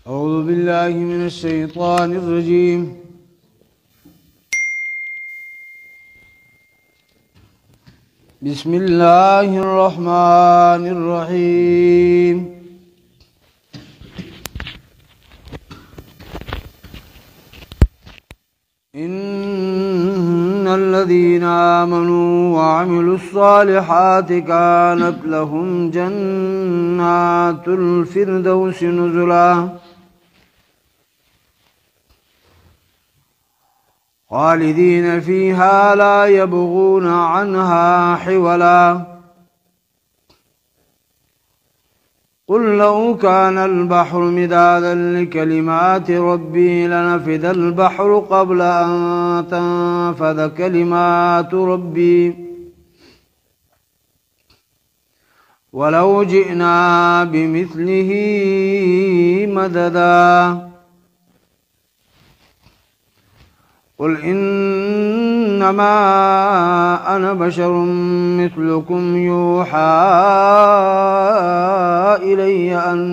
أعوذ بالله من الشيطان الرجيم بسم الله الرحمن الرحيم إن الذين آمنوا وعملوا الصالحات كانت لهم جنات الفردوس نزلا خالدين فيها لا يبغون عنها حولا قل لو كان البحر مدادا لكلمات ربي لنفد البحر قبل أن تنفذ كلمات ربي ولو جئنا بمثله مددا قل إنما أنا بشر مثلكم يوحى إلي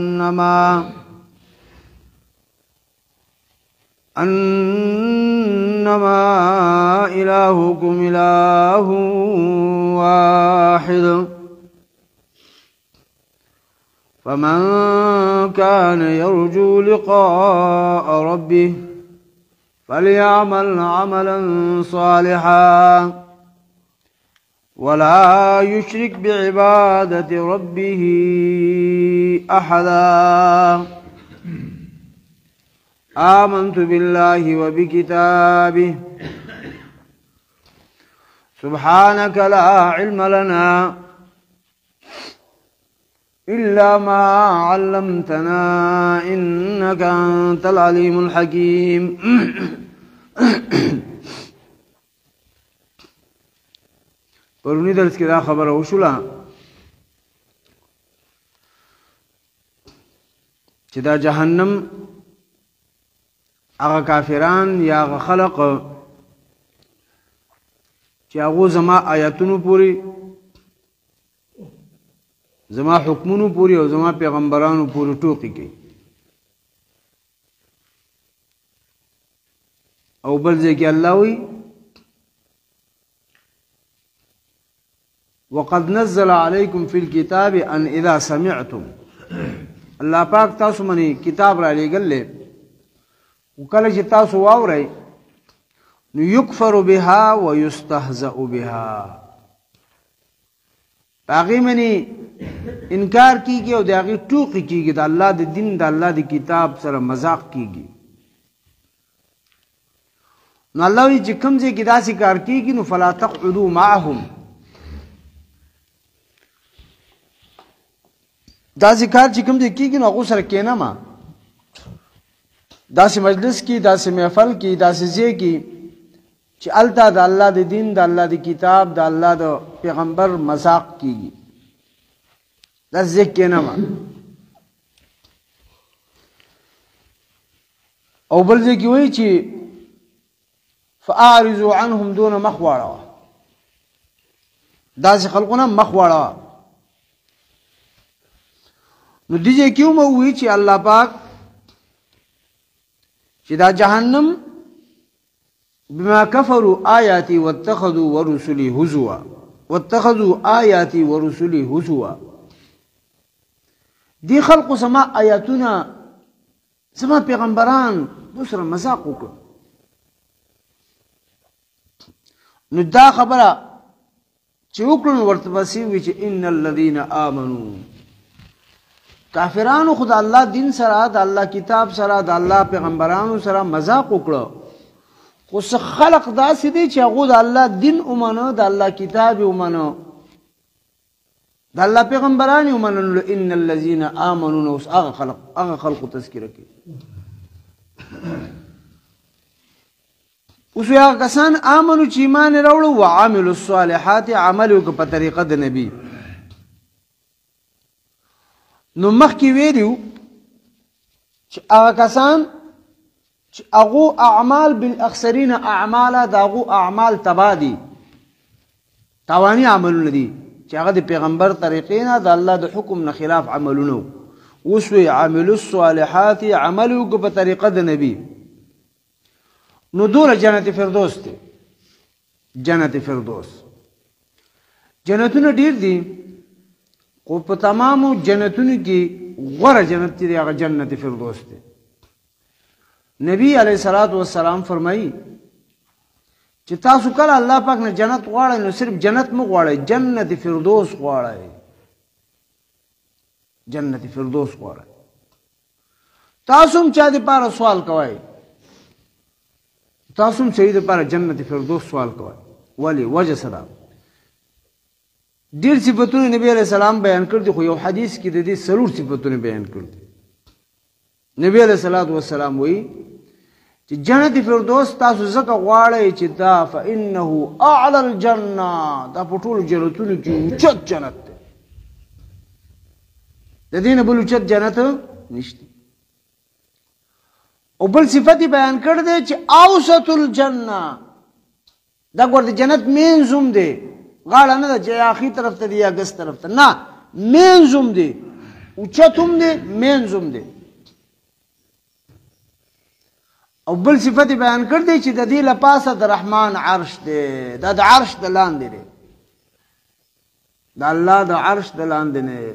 أنما إلهكم إله واحد فمن كان يرجو لقاء ربه فليعمل عملا صالحا ولا يشرك بعبادة ربه أحدا آمنت بالله وبكتابه سبحانك لا علم لنا إلا ما علمتنا إنك أنت العليم الحكيم پرونی درس کې دا خبره وشوله چې دا جهنم هغه کافران یا هغه خلق چې هغه زما آیاتونو پوری زما حکمونو پوری او زما پیغمبرانو پوری ټوکی کوي او بل ځکه الله وی وقد نزل عليكم في الكتاب ان اذا سمعتم الله پاک تاسو منی کتاب را لګل وکله چې تاسو واورئ نو یکفر بها ويستهزأ بها باغی منی انکار کیږي او دغه ټوکی کیږي د الله د دین د الله د کتاب سره مذاق کیږي نو الله وی چې کوم ځای کې داسې کار کیږي نو فلا تقعدوا معهم داسې کار چې کوم ځای کیږي نو هغه سره کېنه ما داسې مجلس کې داسې محفل کې داسې ځای کې چې الته د الله د دین د الله د کتاب د الله د پیغمبر مذاق کیږي دا ځکه نه ما او بل ځکه وایي چې فاعرضوا عنهم دون مخواړه داسې خلقونه مخواړه نو دیجه کیوں مو وی چې الله پاک چې دا جهنم بما كفروا آیاتی واتخذوا ورسلی هزوا واتخذوا آیاتی ورسلی هزوا دی خلق سما آیاتنا سما پیغمبران دوسرا مذاق وکړه نو دا خبره چې وکړو ورته وسی وی چې ان الذين آمنوا کافرانو خدا الله دین سره د الله کتاب سره د الله پیغمبرانو سره مذاق وکړه خو خلق داسې دي چې هغه د الله دین ومنه د الله کتاب ومنه د الله پیغمبران ومنه ان الذين امنوا هغه خلق تذکرہ کوي اوس هغه کسان امنو چې ایمان راوړو او عاملوا الصالحات عملو په طریقه د نبی نو مخکې ویلو چې هغه کسان چې هغه اعمال بالاخسرین اعمال داغو اعمال تبادی توانی عملونه دي چې هغه د پیغمبر طریقې نه د الله د حکم نه خلاف عملونه وسوی عامل الصالحات عملو کو په طریقه د نبی نو دور جنت فردوس ته جنت فردوس جنتونه ډیر دي خو په تمامو جنتونو کې غوره جنت دی هغه جنت فردوس ته نبی علیہ الصلوۃ والسلام فرمایي چې تاسو کله الله پاک نه جنت غواړئ نو صرف جنت مو غواړئ جنت فردوس غواړئ جنت فردوس غواړئ تاسو هم چا دې پاره سوال کوئ تاسو هم شهید لپاره جنت فردوس سوال کوئ ولی وجه سره ډیر صفاتونه نبی علیہ السلام بیان کړ دي خو یو حدیث کې د دې سرور صفاتونه بیان کړ دي نبی علیہ الصلوۃ والسلام وی چې جنت فردوس تاسو زکه غواړئ چې دا فانه اعلى الجنه دا په ټول جنتونو کې اوچت جنت دی د دې نه بل اوچت جنت نشته او بل صفت بیان کړ دي چې اوسط الجنه دا ګور د جنت مین زوم دی غاړه نه ده چې اخی طرف ته دی یا ګس طرف ته نه مین زوم دی اوچتوم دی مین زوم دی او بل صفت بیان کړ دی چې د دې لپاسه د رحمان عرش دی دا د عرش د لاندې دی د الله د عرش د لاندې نه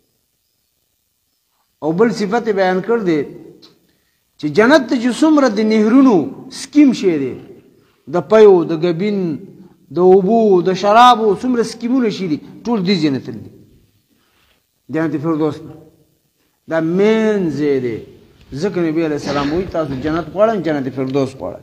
او بل صفت بیان کړ دی چې جنت ته چې څومره د نهرونو سکیم شي دی د پیو د ګبین د اوبو د شرابو څومره سکیمونه شي دي ټول دې جنت دي جنت فردوس دا مین ځای دی ځکه نبی علیہ السلام وایي تاسو جنت غواړئ جنت فردوس غواړئ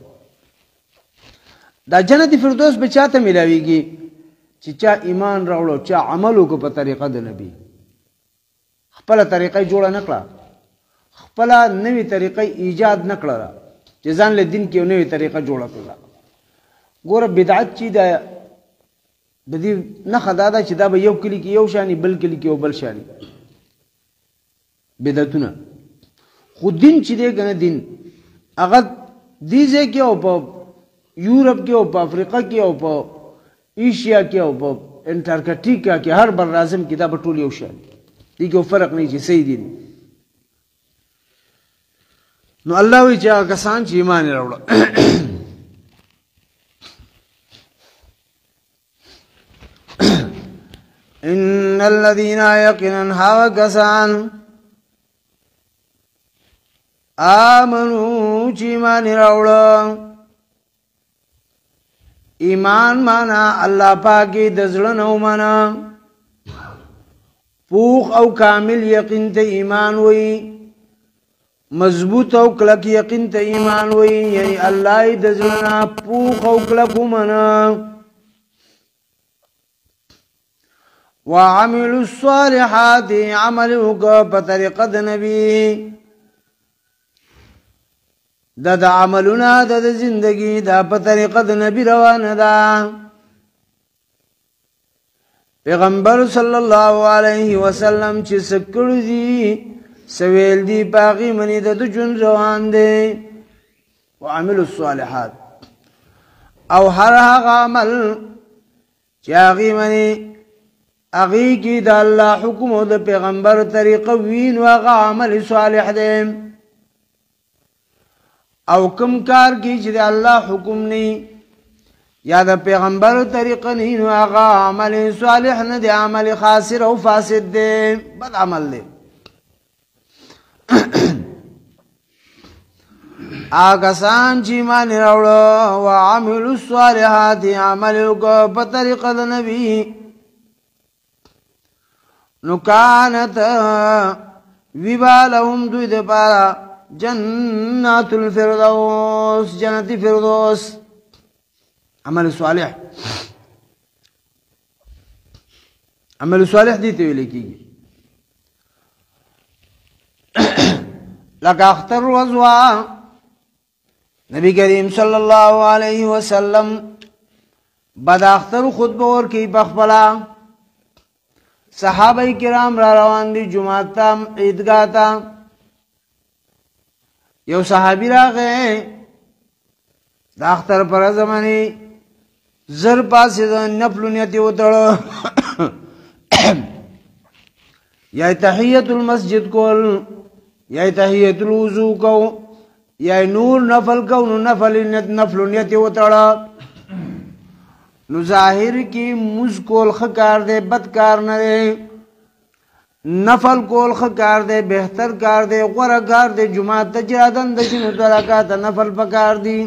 دا جنت فردوس به چاته ملاویږي چې چا ایمان راوړو چا عمل وکړو په طریقه د نبی خپله طریقه جوړه نه کړه خپله نوې طریقه ایجاد نه کړله چې ځان له دین کې یو نوې طریقه جوړه کړله ګوره بدعت چې د دې نښه دا ده چې دا به یو کلي کې یو شاني بل کلي کې یو بل شاني بدعتونه خو دین چې دی کنه دین هغه دې ځای کې او په یورپ کې او په افریقا کې او په ایشیا کې او په انټارکټیکا کې هر بر اعظم کې دا به ټول یو شان دي کې فرق نه چې صحیح دي نو الله وی چې هغه کسان چې ایمان راوړل ان الذين يقينا هوا کسان آمنو چې ایمان راوړل ایمان معنا الله پاکي د زړه نو معنا پوخ او کامل یقین ته ایمان وي مضبوط او کلک یقین ته ایمان وي یعنی الله د زړه نه پوخ او کلک معنا وعملوا الصالحات عملوا په طریقه د نبی دا عملونه د زندگی دا په طریقه د نبی روانه ده پیغمبر صلی الله علیه وسلم چې سکړ دي سویل دی باغی منی د جون روان دی وعملوا الصالحات او هر هغه عمل چې هغه منی هغه کې د الله حکم او د پیغمبر طریقه وین او هغه عمل صالح دی او کم کار کی چې الله حکم نه یا د پیغمبر طریقه نه نو هغه عمل صالح نه دی عمل خاسر او فاسد دی بد عمل دی آگا سان چی ایمان راوړو وعملوا الصالحات عمل وکړه په طریقه د نبی نو کانت ویبالهم دوی د پاره جنات الفردوس جنت فردوس عمل صالح عمل صالح دي ته ویل کیږي لکه اختر وزوا نبی کریم صلی الله علیه وسلم بعد اختر خطبه ورکی بخبلا صحابه کرام را روان دي جمعه ته عیدګاه ته یو صحابی راغی د اختر پر زمانی زر پاسې د نفل نیت وتړو یا تحیت المسجد کول یا تحیت الوضو کو یا نور نفل کو نو نفل نیت وتړه نو ظاهر کی مز کول خکار دے بدکار نه دے نفل کول خکار دے بہتر کار دے غوړه کار دے جمعه تجادن د شنو درکات نفل پکار دی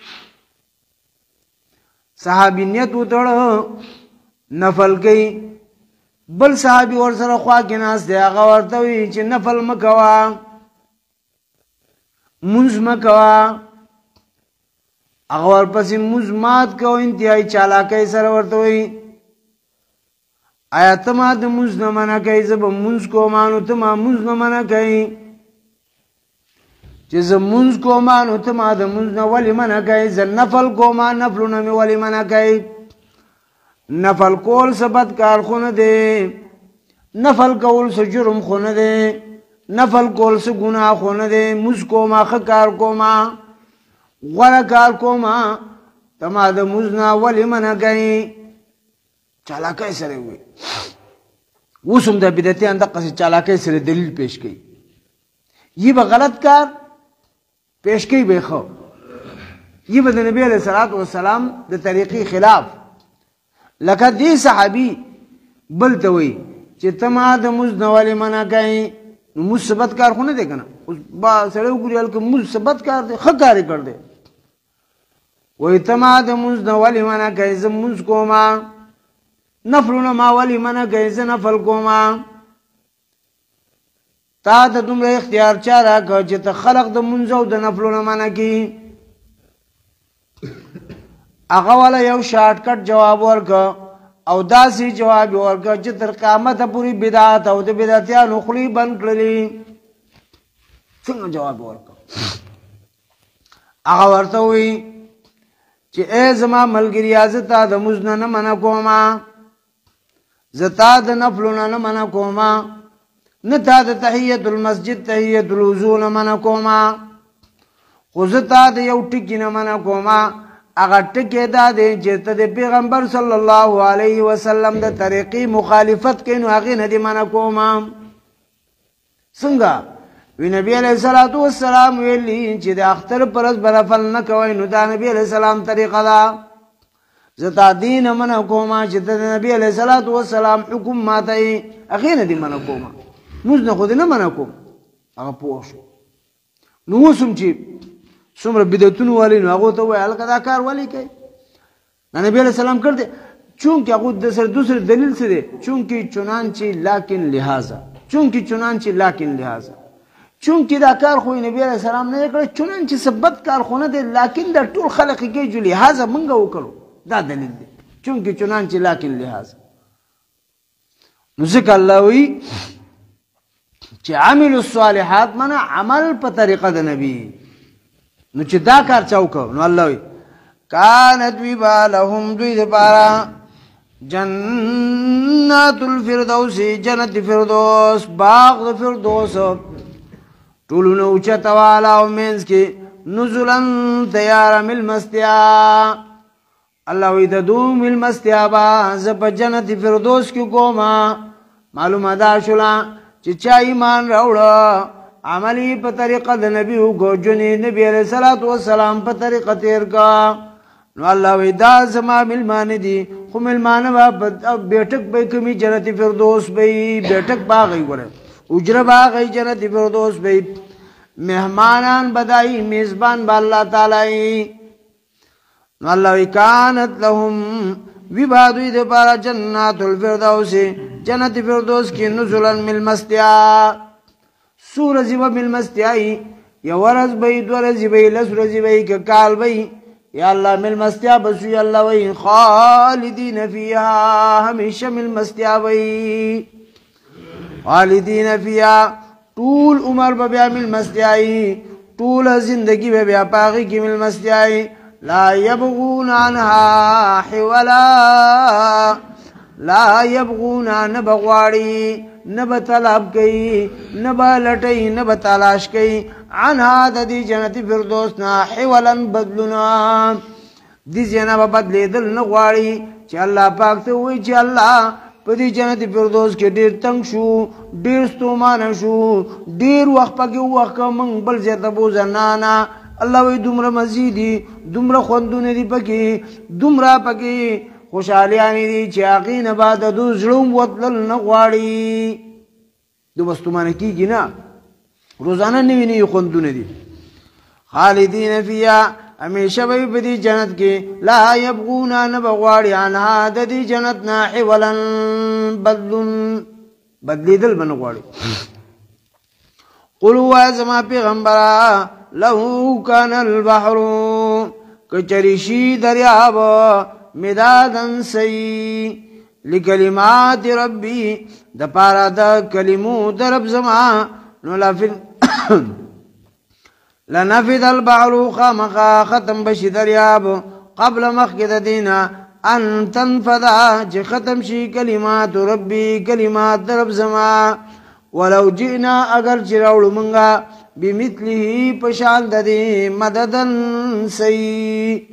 صحابینیت وتړه نفل کوي بل صحابي ور سره خوا کې ناس دی هغه ورته وی چې نفل مکوا منځ مکوا هغه ورپسې منځ مات کو انتهایی چالاکۍ سره ورته وی آیا ته ما د منځ نه منع کوي زه به منځ کوم نو ته ما منځ نه منع کوي چې زه منځ کوم نو ته ما د منځ نه ولې منع کوي زه نفل کوم نفلونه مې ولې منع کوي نفل کول سبت کار خونه دے نفل کول سے جرم خونه دے نفل کول سے گناہ خونه دے مز کوما خکار کوما غوړه کار کوما تما د مزنا ولی منع گئی چالاکۍ سره وي وسم د بدعتيان د قصې چالاکۍ سره دلیل پیش کړي یہ به غلط کار پیش کړي به خو یہ به د نبی علیہ الصلوۃ والسلام د طریقې خلاف لکه دې صحابي بل ته وي چې تما د مزنوالي منع کوي نو مثبت کار خو نه دی کنه اوس با سره وګوري الکه مثبت کار دی ښه کار کړ دی وای تما د مزنوالي منع کوي زه مز کوما نفلونه ما والی منع کوي زه نفل کوما تا ته دومره اختیار چا راکړ چې ته خلق د منځو د نفلونه منع کوي هغه والا یو شارټ کټ جواب ورکړ او داسې جواب ورکړ چې تر قیامت پورې بدعت او د بدعتیانو خلی بند کړلې څنګه جواب ورکړ هغه ورته وی چې ای زما ملګری زتا د مزنه نه منع کوما زتا د نفلونه نه منع کوما نه تا د تحیت المسجد تحیت الوضو نه منع کوما خو زتا د یو ټکی نه منع کوما اگر ټکی دا دی چې ته د پیغمبر صلی الله علیه وسلم د طریقې مخالفت کوي نو هغه نه دی منع کوم څنګه وی نبی علیہ الصلوۃ والسلام ویلی چې د اختر پرز برفل نه کوي نو دا نبی علیہ السلام طریقه دا زتا دین منع کوم چې د نبی علیہ الصلوۃ والسلام حکم ماته هغه نه دی منع کوم موږ نه خو نه منع کوم هغه پوه شو نو وسم چې څومره بدعتونو والی نو هغه ته وایي کدا کار والی کوي نبی علیہ السلام کړ دې چونکه هغه د سر دوسر دلیل څه دی چونکه چنانچه لیکن لہذا چونکه چنانچه لیکن لہذا چونکه دا کار خو نبی علیہ السلام نه کړ چنانچه ثبت کار خو نه دی لیکن دا ټول خلق کې جو لہذا منګه وکړو دا دلیل دی چونکه چنانچه لیکن لہذا نو ځکه الله وی چې عمل الصالحات معنا عمل په طریقه د نبی نو چې دا کار چاوک نو الله وی کانت وبالهم دوی دپارا جنات الفردوس جنت فردوس باغ د فردوس ټولونه اوچت والا او مینس کې نزلن تیار مل مستیا الله وی د دوم مل مستیا با ز په جنت فردوس کې کوما معلومه دا شولا چې چا ایمان راوړ عملی په طریقه د نبی وګو جنې نبی علیہ الصلوۃ والسلام په طریقه تیر کا نو الله وی دا زما ملمان دي خو ملمان با بیٹک به کمی جنت فردوس به بیٹک باغی ګره اجر باغی جنت فردوس به مهمانان بدای میزبان با الله تعالی نو الله وی کانت لهم وبادوی د پارا جنات الفردوس جنت فردوس کی نزلا من المستیا سورزی و ملمستیائی یا ورز بی دورزی بی لسرزی بی که کال بی یا اللہ ملمستیا بسو یا اللہ وی خالدین فیها ہمیشہ ملمستیا بی خالدین فیها طول عمر بیا ملمستیائی طول زندگی بیا پاغی کی ملمستیائی لا یبغون عنها حولا لا یبغون نبغواری نب طلب کئی نب لٹئی نب تلاش کئی عنها دا دی جنت فردوسنا حولا بدلنا دی جنب بدلی دل نغواری چی اللہ پاک تو ہوئی چی اللہ پدی جنت فردوس کې ډیر تنگ شو ډیر ستومان شو ډیر وخت پکې وخت من بل زیاته بو زنانا الله وی دومره مزیدی دومره خوندونه دی پکې دومره پکې خوشحالیان دي چې هغې نه بعد دو زړه وتلل نه غواړي دو بستومانه کېږي نه روزانه نوي نوي خوندونه دي خالدین فیها همیشه به په دې جنت کې لا یبغون نه بغواړي عنها د دې جنت نه حولا بدلیدل به نه غواړي قل وایه زما پیغمبره له کان البحر کچری شي دریاب مدادن سی لکلمات ربی د پارا د کلمو د رب زما نو لنفذ البحر خامخا ختم بشي دریاب قبل مخکد دینا ان تنفذا چې ختم شي کلمات ربی کلمات رب زما ولو جئنا اگر چراولو منگا بمثله پشان ددی مددن سی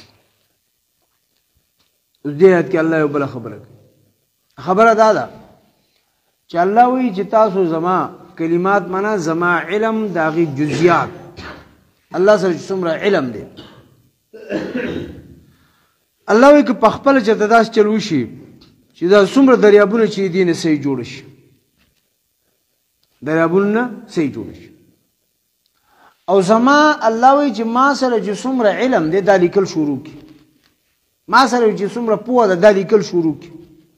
اس دیت کہ اللہ یو بلا خبر دادا چې الله وی چې تاسو زما کلمات منا زما علم داغي جزئیات الله سره څومره علم دی الله وی که په خپل چې داس چلو شي چې دا څومره دریابونه چې دینه صحیح جوړ شي دریابونه صحیح جوړ شي او زما الله وی چې ما سره چې څومره علم دی دا لیکل شروع کی ما سره چې څومره پوهه ده دا لیکل شروع کی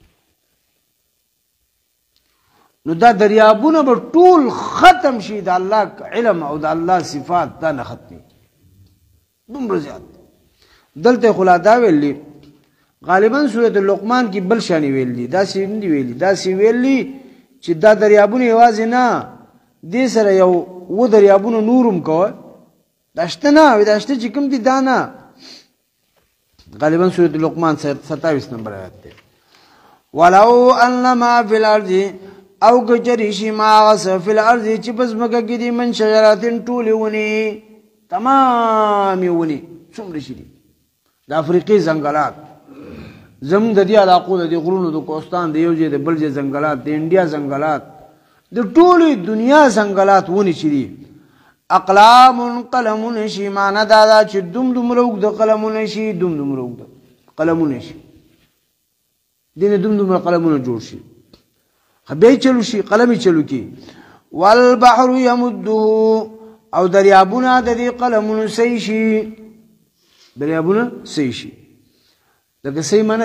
نو دا دریابونه به ټول ختم شي د الله علم او د الله صفات دا نه ختمي دومره زیات دلته خلا دا ویلي غالبا سورۃ لقمان کې بل شانی ویلي دا سی نه ویلي دا سی ویلي چې دا دریابونه یوازې نه دې سره یو و دریابونه نورم کوه داشته نه وي داشته چې کوم دي دا نه غالبا سورۃ لقمان 27 نمبر آیت ده ولو ان ما فی الارض او کچری شي ما غس فی الارض چې پس مکه کې دي من شجراتن ټولونی تمام ونی څومره شي دي د افریقي ځنګلات زم د دې علاقو د غرونو د کوستان د یو ځای د بل ځای ځنګلات د انډیا ځنګلات د ټولې دنیا ځنګلات ونی شي دي اقلام قلمون شي معنا دا چې دوم روغ د قلمون شي دوم روغ د قلمون شي دینه دوم قلمون جوړ شي خبي چلو شي قلمي چلو کی والبحر يمده او دریابونه د دې قلمونو صحیح شي دریابونه صحیح شي دغه صحیح معنی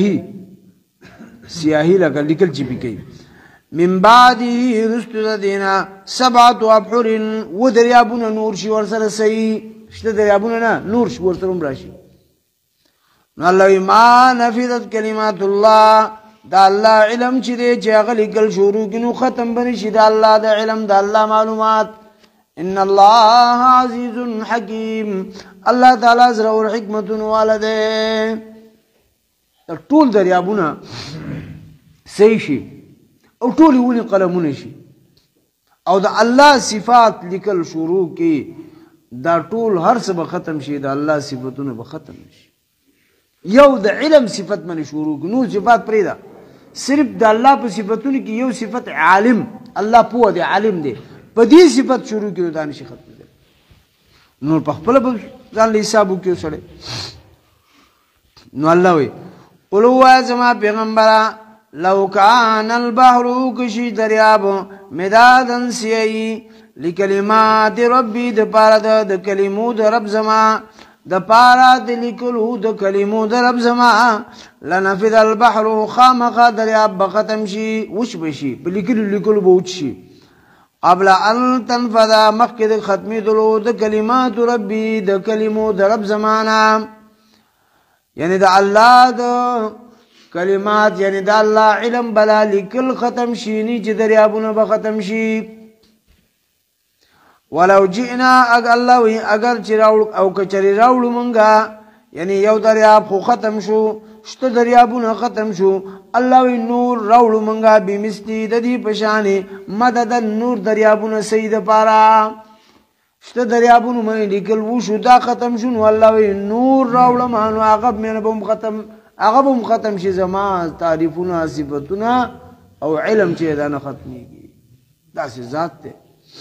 سیاهی لکه لیکل چی پی من بعده رستو دینا سبعت ابحر و دریابونه نور شي ورسره صحیح شته دریابونه نه نور شي ورسره راشي نو الله ما نفذت کلمات الله دا الله علم چې دی چې هغه لیکل شروع کینو ختم بنی شي دا الله د علم دا الله معلومات ان الله عزیز حکیم الله تعالی زره او حکمت والده ټول دریابونه صحیح شي او ټول ونی قلمونه شي او د الله صفات لیکل شروع کی دا ټول هر څه به ختم شي دا الله صفاتونه به ختم شي یو د علم صفت من شروع نو صفات پریدا صرف د الله په صفاتونو کې یو صفت عالم الله پوه دی عالم دی په دې صفت شروع کړو دا نشي ختم دی نور په خپل ځان له حساب وکړو سره نو الله وي قولوا زما پیغمبره لو کان البحر کشی دریاب مدادن سی لکلمات ربی د پاره د کلمو د رب زما د پاره د لیکلو د کلمو د رب زما لنفذ البحر خامخ دریاب ختم شي وش بشي په لیکلو به وشي قبل ان تنفذ مخکد ختمی دلو د کلمات ربی د کلمو د رب زمانہ یعنی د الله د کلمات یعنی د الله علم بلا لیکل ختم شي ني چې دریابونه به ختم شي ولو جئنا اگر چراول او کچری راول مونږه یعنی یو دریاب خو ختم شو شته دریابونه ختم شو الله وی نور راول مونږه بمستی د دې پشانې مدد نور دریابونه سید پارا شته دریابونه مې لیکل وو شو دا ختم شو نو الله وی نور راول مانو هغه مې به ختم هغه هم ختم شي زما تعریفونه صفاتونه او علم چې دا نه ختميږي دا سي ذات ته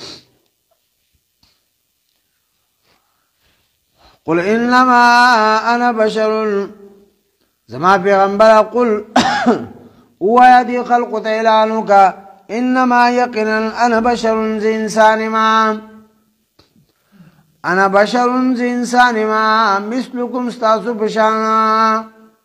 قل انما انا بشر زما پیغمبر قل هو يدي خلق اعلانك انما يقينا انا بشر ذي انسان ما انا بشر ذي انسان ما مثلكم استاسو بشانا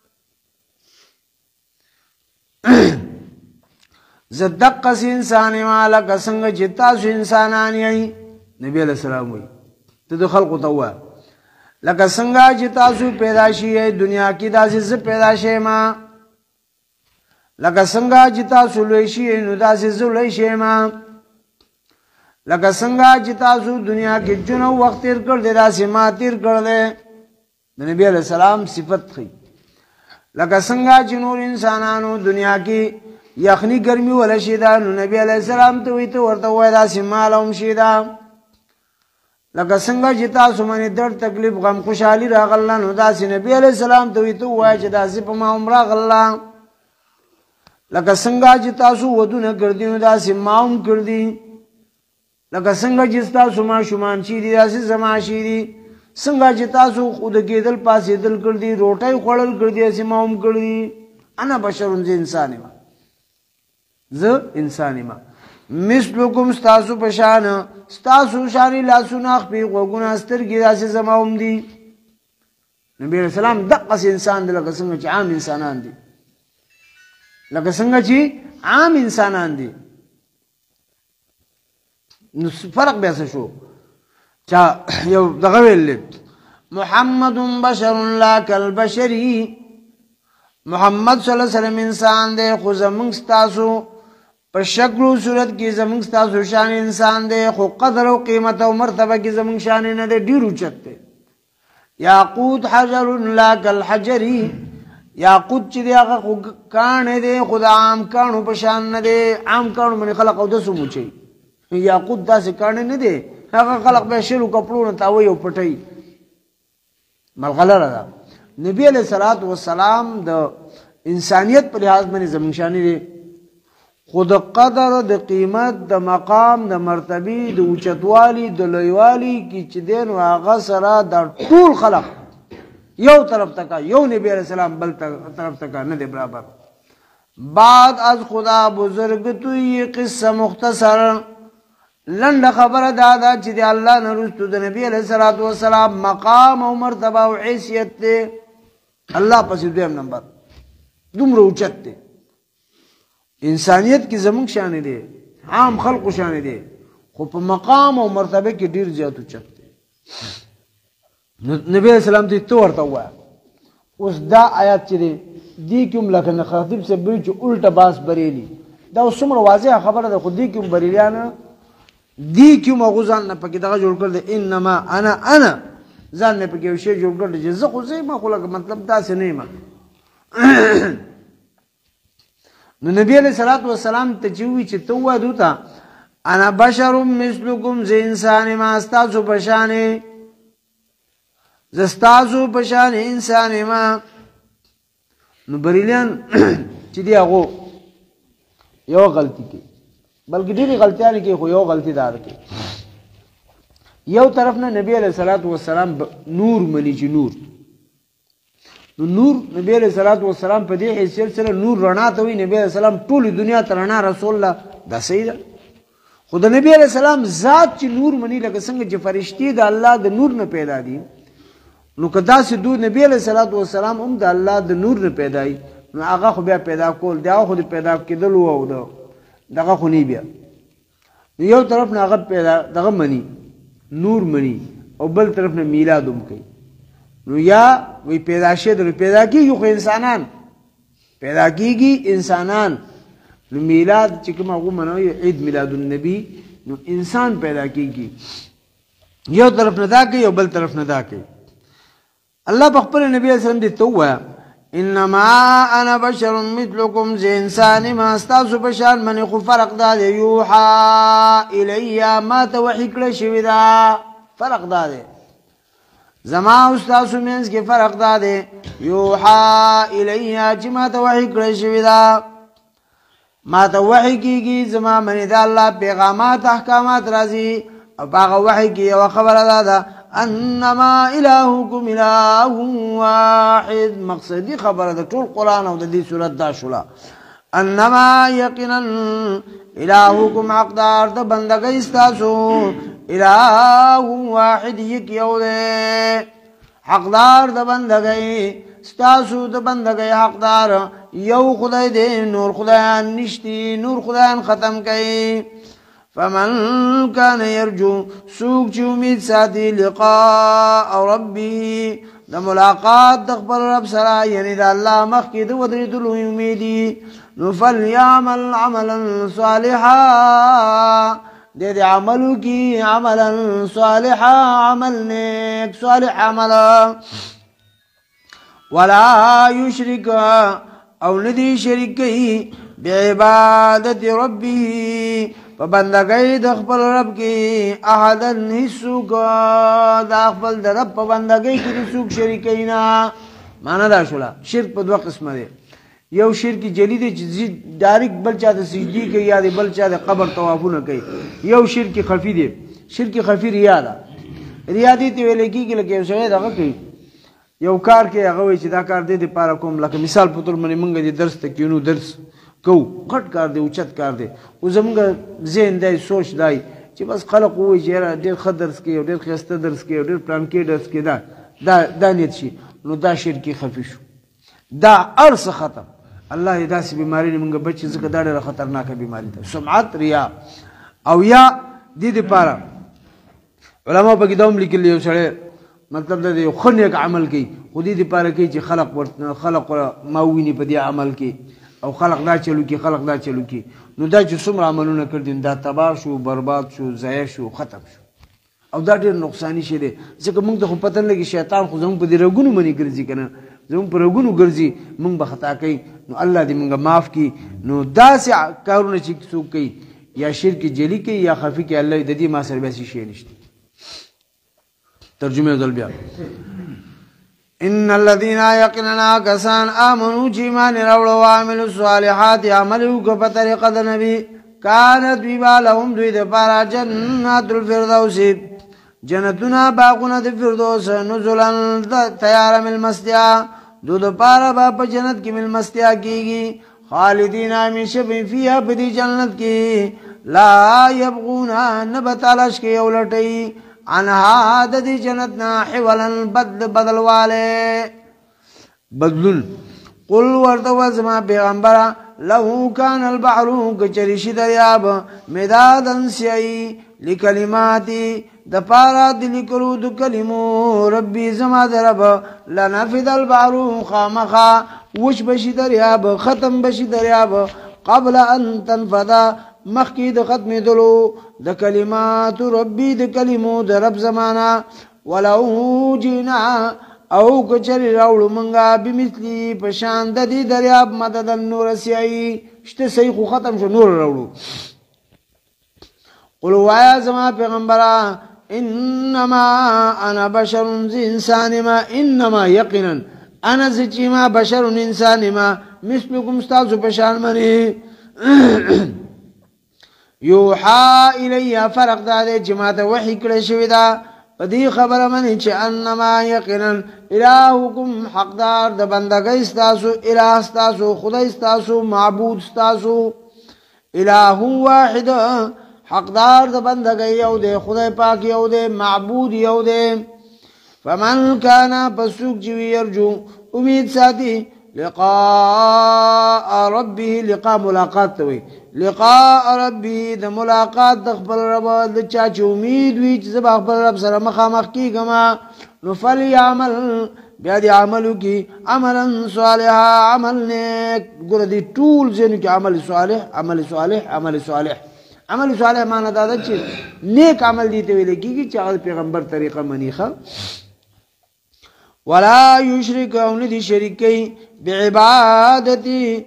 زدق انسان ما لك څنګه چې تاسو انسانان یې نبی علیہ السلام وي ته خلق تو لکه څنګه چې تاسو پیدا شئ دنیا کې داسې ز پیدا شئ ما لکه څنګه چې تاسو لوی شئ نو داسې ز لوی شئ ما لکه څنګه چې تاسو دنیا کې جنو وخت تیر کړل داسې ما تیر کړل د نبی علیہ السلام صفت خي لکه څنګه چې نور انسانانو دنیا کې یخنی ګرمي ولا شي دا نو نبی علیہ السلام ته وی ته ورته وای داسې مالوم شي دا لکه څنګه چې تاسو باندې درد تکلیف غم خوشحالي راغله نو داسې نبی علیہ السلام ته وی ته وای چې داسې په ما عمره غلا لکه څنګه چې تاسو ودونه کړی نو داسې ماوم کړی لکه څنګه چې تاسو ما شومان شي دي داسې زما شي دي څنګه چې تاسو خود کېدل پاسې دل کړی روټي خوړل کړی داسې ماوم کړی انا بشر انسان ما ز انسان ما مثلکم ستاسو پشان ستاسو شانی لاسونه خپي غوګونه سترګې داسې زماوم دي نبی رسول الله دقه انسان دی لکه څنګه چې عام انسانان دي لکه څنګه چې عام انسانان دي نو فرق به څه شو چا یو دغه ویل محمد بشر لا کالبشر محمد صلی الله علیه وسلم انسان دی خو زمونږ ستاسو په شکل او صورت کې زمونږ ستاسو شان انسان دی خو قدر او قیمت او مرتبه کې زمونږ شان نه دی ډیر اوچت دی یاقوت حجر لا کالحجر یاقوت چې دی هغه کان دی خدا عام کانو په شان نه دی عام کانو باندې خلق او د سموچي یاقوت داسې کان نه دی هغه خلق به شلو کپړو تاوي او پټي ملغلره ده نبی علیہ الصلوۃ والسلام د انسانیت په لحاظ باندې زمون شان دی خود قدر د قیمت د مقام د مرتبه د اوچتوالی د لویوالی کی چې دین واغه سره د ټول خلق یو طرف تک یو نبی علیہ السلام بل طرف تک نه دی برابر بعد از خدا بزرگ تو یہ قصه مختصر لنډ خبره دا چې د الله نه رسول د نبی علیہ الصلوۃ والسلام مقام او مرتبه او حیثیت ته الله پس دویم نمبر دومره اوچت دی انسانیت کی زمونږ شان دی عام خلق شان دی خو په مقام او مرتبه کې ډیر زیات اوچت دی نبی اسلام ته تو ورته وای اوس دا آیات چې دی کوم لکه خطیب سے به چې الټا باس بریلی دا څومره واضح خبره ده خو دی کوم بریلیانه دی کوم غوزان نه پکې دغه جوړ کړل انما انا ځان نه پکې شی جوړ کړل چې زه خو زه ما خو لکه مطلب دا څه نه ما نو نبی علیہ الصلوۃ والسلام ته چې تو ودو تا انا بشر مثلکم ز انسان ما استاسو بشانه زستاسو بشانه انسان ما نو بریلیان چې دی هغه یو غلطی کی بلکې ډېری غلطیاں کې خو یو غلطی دار کې یو طرف نه نبی علیہ الصلوۃ والسلام نور منی چې نور نبی علیہ الصلوۃ والسلام په دې حیثیت سره نور رڼا ته وي نبی علیہ السلام ټول دنیا ته رڼا رسول الله دا صحیح ده خود نبی علیہ السلام ذات چې نور منی لکه څنګه چې فرشتي د الله د نور نه پیدا دي نو کدا سي دو نبی علیہ الصلوۃ والسلام هم د الله د نور نه پیدای نو هغه خو بیا پیدا کول دا خو پیدا کېدل وو دغه خو نه بیا یو طرف نه هغه پیدا دغه منی نور منی او بل طرف نه میلاد هم کوي نو یا وی پیدا شه د پیدا کیږي خو انسانان پیدا کیږي انسانان نو میلاد چې کوم هغه منوي عید میلاد النبی نو انسان پیدا کیږي یو طرف نه دا کوي او بل طرف نه دا کوي الله په خپل نبی صلی الله علیه وسلم دې توه انما انا بشر مثلكم ز انسان ما استاسو بشان من خو فرق دا یوحى الی ما توحی کړه شوی دا فرق دا دی زما استاد مینس کې فرق دا دی یوحا الیه چې ما ته وحی کړی شوی دا ما ته وحی کیږي زما منی دا الله پیغامات احکامات راځي او هغه وحی کې یو خبره ده انما الهکم اله واحد مقصدی خبره ده ټول قران او د دې سورۃ دا شولا انما یقینا الهکم حقدار د بندګۍ استاسو اله واحد یک یو ده حقدار د بندګۍ استاسو د بندګۍ حقدار یو خدای دی نور خدایان نشتی نور خدایان ختم کړي فمن كان يرجو سوق چې امید ساتي لقاء ربه د ملاقات د خپل رب سره یعنی د الله مخ کې د ودرېدلو امید نو فليعمل عملا صالحا د عملو کې عملا صالحا عمل نیک صالح عمل ولا يشرك او ندی شریک کوي بعبادت ربه په بندګۍ د خپل رب کې احدن هیڅوک د خپل د رب په بندګۍ کې هیڅوک شریک نه معنا دا شولا شرک په دوه قسمه دی یو شرک جلی دی چې ډایرکټ بل چا د سجدي کوي یا بل چا د قبر طوافونه کوي یو شرک خفي دی شرک خفي ریا ده ریا دي ته ویل کېږي لکه یو شی دغه کوي یو کار کې هغه وي چې دا کار دې لپاره کوم لکه مثال په تور باندې مونږ دې درس ته کینو درس کو غټ کار دی اوچت کار دی او زمونږ ذهن دی سوچ دی چې بس خلق وایي چې ډېر ښه درس کوي ډېر ښایسته درس کوي ډېر پلان کې درس کوي دا نیت شي نو دا شرک خفي شو دا ارس ختم الله داسې بیماری نه مونږ بچي ځکه دا ډېره خطرناکه بیماری ده سمعت ریا او یا دې لپاره علما په کې دوم لیکلي یو سړی مطلب دا یو ښه نیک عمل کوي خو دې لپاره کوي چې خلق ما وویني په دې عمل کې او خلق دا چلو کې خلق دا چلو کې نو دا چې څومره عملونه کړي دا تباه شو برباد شو ضایع شو ختم شو او دا ډېر نقصاني شی دی ځکه موږ ته خو پته نه لګي شیطان خو زموږ په دې رګونو باندې ګرځي که نه زموږ په رګونو ګرځي موږ به خطا کوي نو الله دې موږ معاف کړي نو داسې کارونه چې څوک کوي یا شرک جلی کوي یا خفي کوي الله د دې ما سره بیا شی نشته ترجمه ځل بیا ان الذين يقيننا كسان امنوا جيمان راولوا وعملوا الصالحات عملوا كطريقه النبي كانت ببالهم دوی د پارا جنات الفردوس جنتنا باغونه د فردوس نزلن تیار مل مستیا دو د پارا با په جنت کې مل مستیا کیږي خالدین همیشه فیها په دې جنت کې لا يبغون نبتالش کې ولټي عنها د دې جنت نه حولا بدل والے بدلن قل ورته وزما پیغمبر له كان البحر کچریش دریاب مدادن سی لکلماتی د پارا د لیکلو د کلمو ربي زما درب لنفذ البحر خامخا وش بشي دریاب ختم بشي دریاب قبل ان تنفذ مخکی د ختم دلو د کلمات ربي د کلمو د رب زمانہ ولو جنا او کچری راوړو منګه بمثلی پشان د دې دریاب مدد نور سیای شته صحیح خو ختم شو نور راوړو قل وایا زما پیغمبره انما انا بشر انسان ما انما یقینا انا زچما بشر انسان ما مثلكم استاذ پشان منی یوحا الی فرق دا جماعت وحی کړه شوی دا پدې خبره منی چې انما یقینا الهکم حقدار د بندګۍ استاسو الہ استاسو خدای استاسو معبود استاسو الہ واحد حقدار د بندګۍ یو دی خدای پاک یو دی معبود یو دی فمن کان پسوک چې يرجو امید ساتي لقاء ربه لقاء ملاقات وي لقاء ربه د ملاقات د خپل رب د چا چې امید وي چې زه خپل رب سره مخامخ کیږم نو فليعمل بیا دې عملو کې عملا صالحا عمل نیک ګور دې ټول ځینو کې عمل صالح عمل صالح عمل صالح عمل صالح معنا دا ده چې نیک عمل دي ته ویل کېږي چې هغه پیغمبر طریقه منیخه ولا یشرک او ندی شریکي بعبادت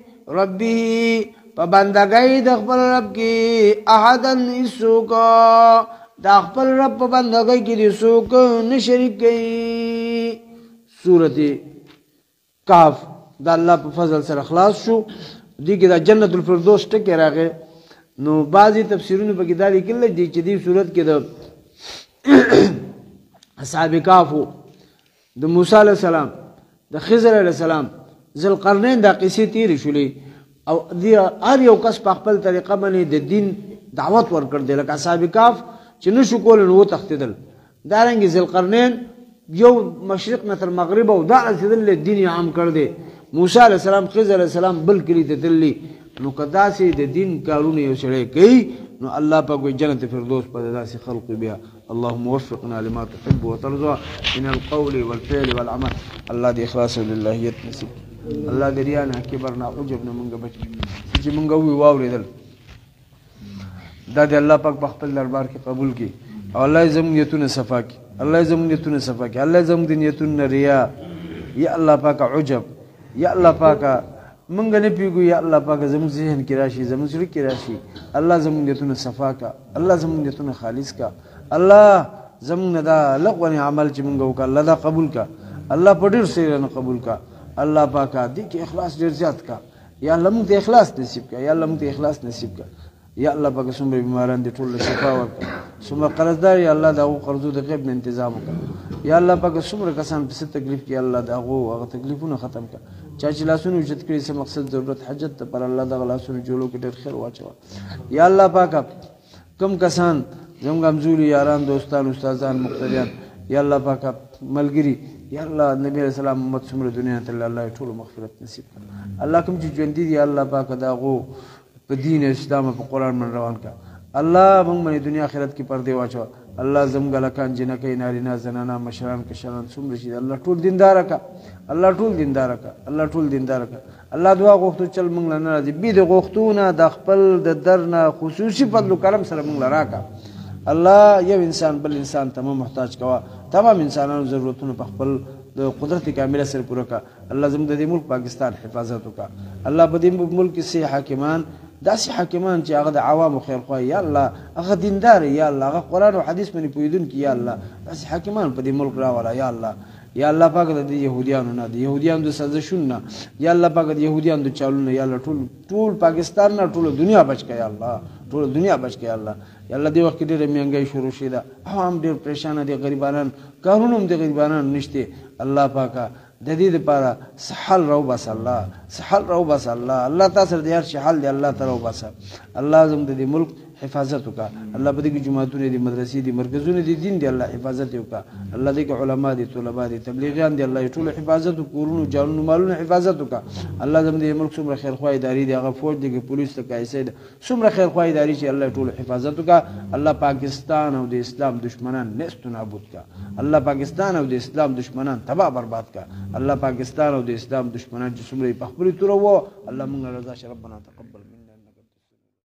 ربه په بندګۍ د خپل رب کې احدن اسوک دا خپل رب په بندګۍ کې دې څوک نه شریک کوي. سورته kahf دا الله په فضل سره خلاص شو. دې کې دا جنت الفردوس ټکی راغی. نو بعضی تفسیرونه په کې دا لیکل دي چې دې صورت کې د اصحاب kahf د موسی علیه السلام د خضر علیه السلام ذوالقرنین دا قصې تیرې شولې او دې هر یو کس په خپل طریقه باندې د دین دعوت ورکړ دی. لکه اصحاب kahf چې نشو کول نو تختیدل. دارنګه ذوالقرنین یو مشرق نه تر مغرب او دا رسیدل دین عام کړ دی. موسی علیه السلام خضر علیه السلام بل کلی ته تللی. نو کدا سي د دین کارونه یو سره کوي نو الله پاک جنت فردوس په داسې خلق بیا. اللهم وفقنا لما تحب وترضى من القول والفعل والعمل. الله دې اخلاص للهیت نصیب. الله دې ریا نه کبر نه عجب نه مونږ بچ چې مونږ وی واورېدل دا دې الله پاک په خپل دربار کې قبول کړي او الله زموږ نیتونه صفا کړي. الله زموږ نیتونه صفا کړي. الله زموږ نیتونه ریا یا الله پاک عجب یا الله پاک مونږ نه پیګو یا الله پاک زموږ ذهن کې راشي زموږ سره کې راشي. الله زموږ نیتونه صفا کا. الله زموږ نیتونه خالص کا. الله زموږ دا لغونی عمل چې مونږ وکړه الله دا قبول کا. الله په ډېر سره نه قبول کا. الله پاک دې کې اخلاص ډېر زیات کا. یا الله مونږ ته اخلاص نصیب کا. یا الله مونږ ته اخلاص نصیب کا. یا الله پاک څومره بیماران دي ټول شفا ورکړه. څومره قرضدار یا الله دا قرضو د غیب نه تنظیم وکړه. یا الله پاک څومره کسان په ست تکلیف کې الله دا هغه تکلیفونه ختم کړه. چا چې لاسونه وجد کړی څه مقصد ضرورت حاجت ته پر الله دا لاسونه جوړو کې ډېر خیر واچو. یا الله پاک کم کسان زموږ همزولي یاران دوستان استادان مقتدیان یا الله پاک ملګری یا الله نبی رسول الله محمد څومره دنیا ته الله ټول مغفرت نصیب کړه. الله کوم چې ژوند دي یا الله پاک دا غو په دین اسلام په قران من روان کا. الله موږ باندې دنیا آخرت کې پردې واچو. الله زموږ لکان جنکې نارینه زنانه مشران کشران څومره شي الله ټول دیندار کا. الله ټول دیندار کا. الله ټول دیندار کا. الله دعا غوښتو چل موږ نه راځي بي د غوښتونه د خپل د درنه خصوصي فضل کرم سره موږ لراکا. الله یو انسان بل انسان ته محتاج کوا. تمام انسانانو ضرورتونه په خپل د قدرت کامله سره پوره کا. الله زموږ د ملک پاکستان حفاظت وکا. الله په دې ملک کې سي حاکمان داسې حاکمان چې هغه د عوامو خیر خواه یا الله هغه دیندار یا الله هغه قرآن او حدیث باندې پوهېدونکي یا الله داسې حاکمان په دې ملک راوله یا الله. یا الله پاک د یهودیانو نه د یهودیانو د سازشونو نه یا الله پاک د یهودیانو د چالونه یا الله ټول پاکستان نه ټول دنیا بچ کړه یا الله. ټول دنیا بچ کړه یا الله. یا الله دې وخت کې ډېره مهنګۍ شروع شي ده. عوام ډېر پریشانه دي غریبانان کارونه هم د غریبانان نشته. الله پاکه د دې لپاره سحل رو بس الله سحل رو بس الله الله تاسو دې هر شي حل دی الله تعالی بس الله زموږ د ملک حفاظت وکا. الله په دې کې جماعتونه دي مدرسې دي مرکزونه دي دین دی الله حفاظت وکا. الله دې کې علما دي طلبه دي تبلیغیان دي الله ټول حفاظت وکورونو جانونو مالونو حفاظت وکا. الله زموږ د ملک څومره خیر خواه ادارې دي هغه فوج دي کې پولیس ته کایسه دي څومره خیر خواه ادارې چې الله ټول حفاظت وکا. الله پاکستان او د اسلام دشمنان نست نابود کا. الله پاکستان او د اسلام دشمنان تباہ برباد کا. الله پاکستان او د اسلام دشمنان چې څومره په خپل تور وو الله موږ رضا ش ربنا تقبل